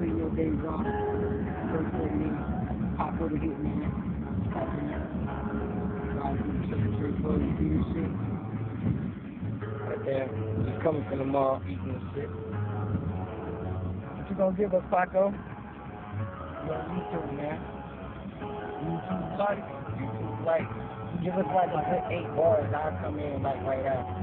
sleep, no days off. First 40 minutes, pop over hit, man. Popping up. Guys, straight forward, do this shit. Right there, just coming from the mall, eating this shit. What you gonna give us, Paco? You on YouTube, man. YouTube like? YouTube like. Give us like a good 8 bars, I'll come in like right after.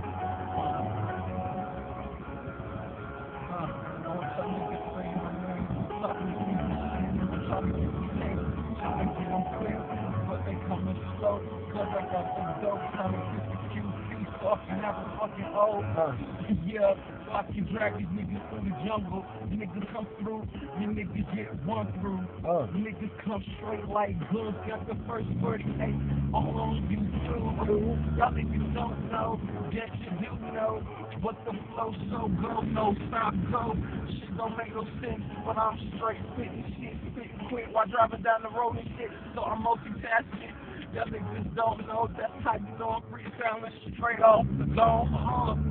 But they coming slow, cause I got some dope coming to the QC, so I never fucking old. Yeah, so I can drag these niggas through the jungle. You niggas come through, you niggas get one through. You niggas come straight like guns, got the first 38 all on YouTube. Y'all niggas don't know, that you do know. But the flow so go, no stop, go. Shit don't make no sense, but I'm straight spitting shit, spitting quick while driving down the road and shit. So I'm multitasking. Y'all niggas don't know, that's how you know I'm freestyling straight off the dome.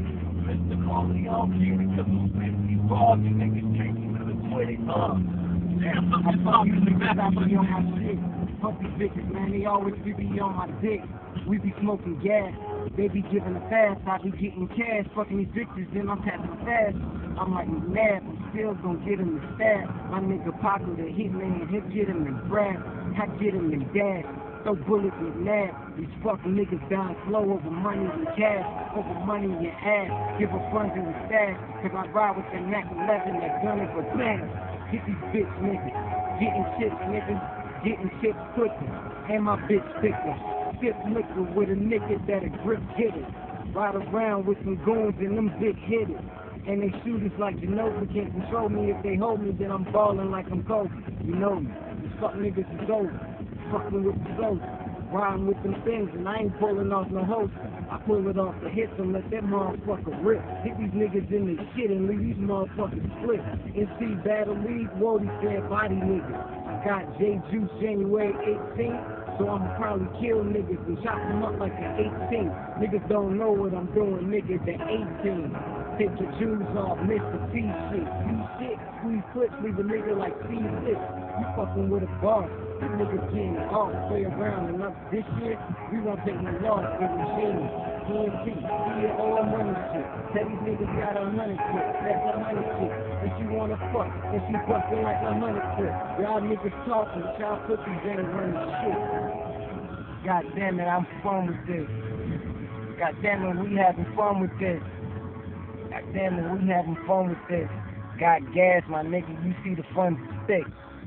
Mr. Corleone, cause I'm 50 bars, you niggas can't even quit it. Damn, I'm talking to that, I'm on my shit. Fuck these bitches, man, they always be on my dick. We be smoking gas, they be giving a fast. I be getting cash, fucking these bitches, then I'm tapping fast. I'm like mad, I'm still gonna get him the stab. My nigga Paco, the hitman, he'll get him the grab. I get him the dash, throw bullets and nab. These fucking niggas down slow over money and cash, over money and ass. Give a funds in the stash, cause I ride with the Mac 11, that gun is a blast. Get these bitch niggas, getting chips niggas, getting chips quicker, and my bitch thicker. Sip liquor with a nigga that'll grip hitters. Ride around with some goons and them big hitters. And they shooters like Ginobili can't control me. If they hold me, then I'm ballin' like I'm Kobe. You know me. These fuck niggas is over. Fucking with the soldiers. Riding with them things, and I ain't pulling off no host. I pull it off to hit them, let that motherfucker rip. Hit these niggas in the shit and leave these motherfuckers split. NC Battle League, Wody said body niggas. Got J Juice January 18th. So I'ma probably kill niggas and chop them up like an 18. Niggas don't know what I'm doing, niggas at 18. Take your shoes off, Mr. T shit. You shit, squeeze clips, leave a nigga like C6. You fucking with a bar. These niggas getting off, play around, and up this year, we won't take no loss with machine. TNT, see it all money shit. Tell these niggas got 100 quid, that's 100 shit. And she wanna fuck, and she bustin' like 100 quid. Y'all niggas talking, y'all pussies ain't running shit. God damn it, I'm fun with this. God damn it, we having fun with this. God damn it, we having fun with this. Got gas, my nigga, you see the fun's stick.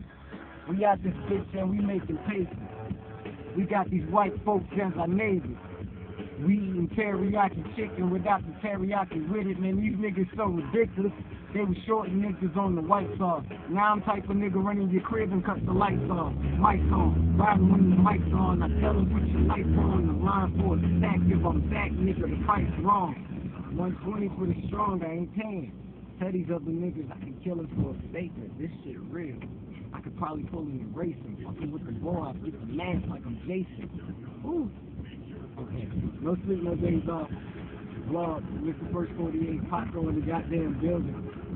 We out this bitch and we making paper. We got these white folks as our neighbors. We eating teriyaki chicken without the teriyaki with it, man. These niggas so ridiculous. They was shorting niggas on the white sauce. Now I'm type of nigga running your crib and cut the lights off. Mics on, riding when the mics on. I tell them put your lights on the line for a stack. If I'm back, nigga, the price wrong. 120 for the strong, I ain't paying. Tell these other niggas I can kill them for a statement. This shit real. I could probably pull him and race him. Fucking with the ball, I get the mask like I'm Jason. Ooh. Okay. No sleep, no days off. Vlog, Mr. First 48, Paco in the goddamn building.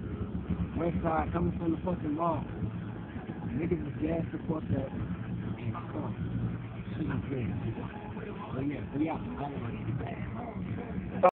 West side, coming from the fucking mall. Niggas is gassed the fuck up. And stuff. Shit is good. So yeah, we out.